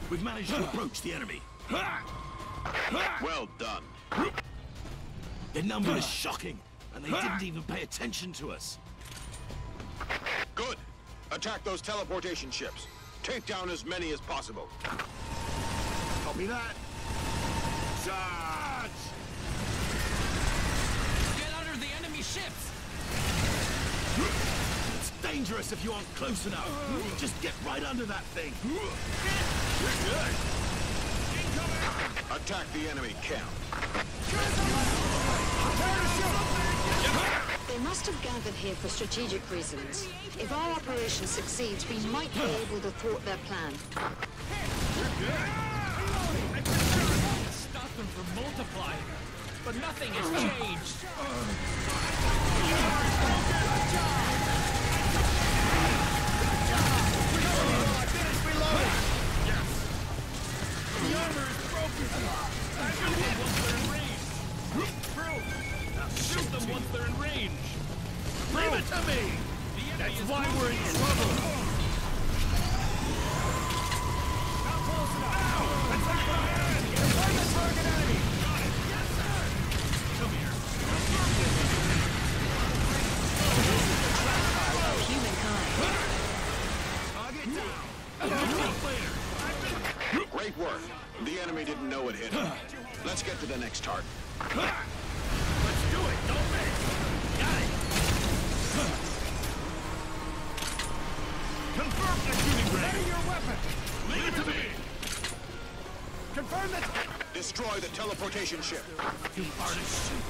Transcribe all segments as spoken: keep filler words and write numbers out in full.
We've managed to approach the enemy. Well done. Their number is shocking, and they didn't even pay attention to us. Good. Attack those teleportation ships. Take down as many as possible. Copy that. Charge! Get under the enemy ships! It's dangerous if you aren't close enough. Just get right under that thing. You're good. Attack the enemy camp. They must have gathered here for strategic reasons. If our operation succeeds, we might be able to thwart their plan. Stop them from multiplying, but nothing has changed. Yes. The armor is broken. Shoot them once they're in range. Now shoot them once they're in range. Leave it to me. That's why we're in trouble. Not close enough. Attack from ahead. Find the target enemy. Got it. Yes, sir. Come here. Humankind. Target down. Great work. The enemy didn't know it hit him. Let's get to the next target. Let's do it, don't we? Got it. Confirm the shooting range. Ready your weapon. Leave it to me. Confirm that. Destroy the teleportation ship. You are to shoot.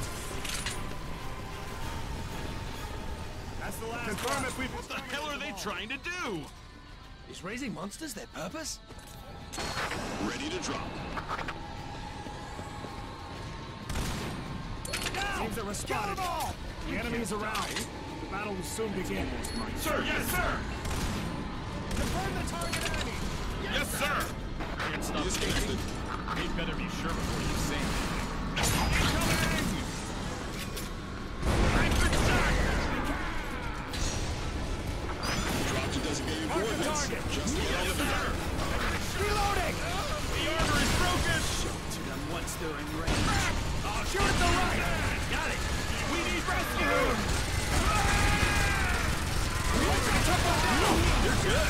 That's the last. Confirm if we. What the hell are they trying to do? Is raising monsters their purpose? Ready to drop. Seems that we're spotted. The enemy is around. The battle will soon begin. Sir, yes, sir. Confirm the target enemy. Yes, sir. Can't stop This game's the... You better be sure before you say anything. Drop to designated coordinates. Just the elevator. Reloading! The armor is broken. Shoot them once they're in range. Oh, shoot at the right. Got it. We need rescue. You're good.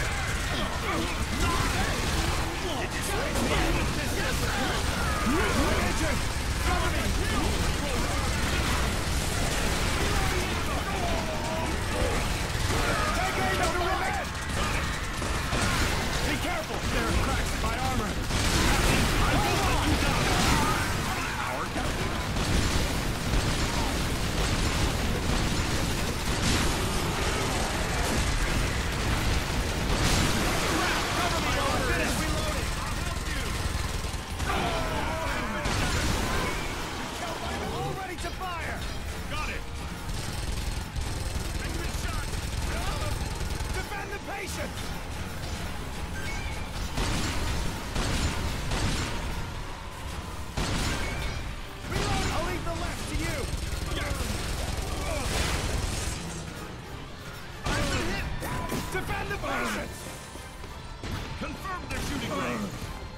Be careful! There are cracks in my armor! I won't let you down. Our captain. Cover me while I finish reloading! All ready to fire! Got it. Make this shot. Defend the patient! Reload! I'll leave the left to you! I've been hit! Defend the patient! Confirm the shooting range.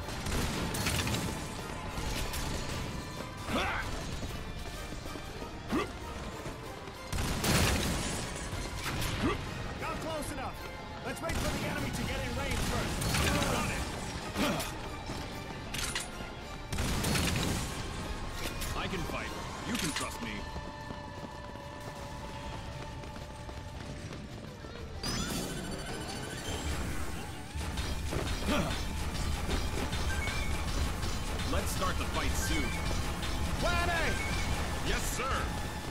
Not close enough! Let's wait for the enemy to get in range first! Got it. I can fight. You can trust me. Let's start the fight soon. Plan A! Yes, sir.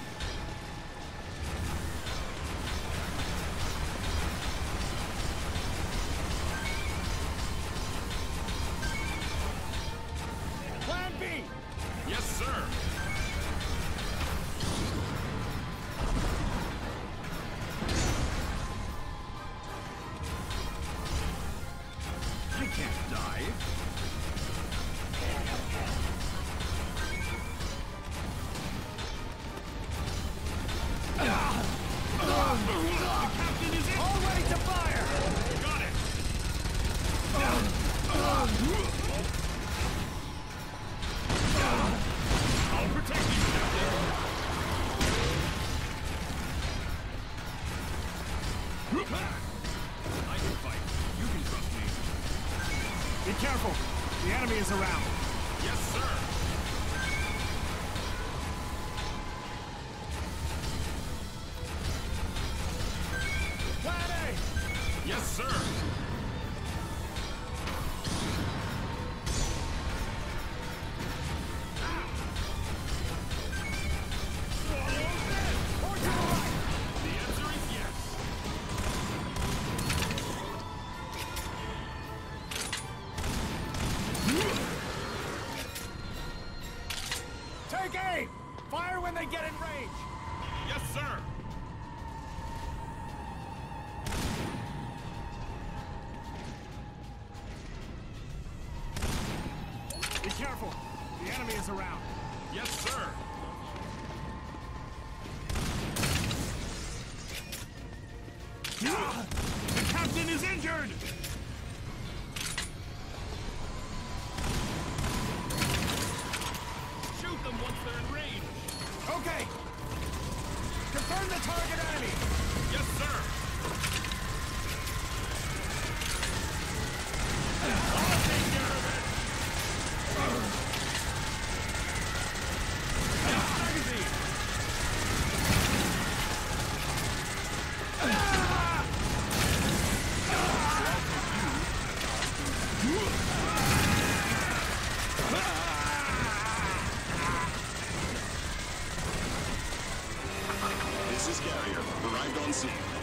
Plan B! Yes, sir. I can't dive. enemies around. Yes, sir. Plan A! Yes, sir. Or to the right! The answer is yes. Take aim! Fire when they get in range! Yes, sir. Be careful! The enemy is around. Yes, sir. Ah! The captain is injured! Shoot them once they're in range. Okay! Confirm the target enemy! Yes, sir. I'll take care of it. Magazine. This is Carrier. Arrived on scene.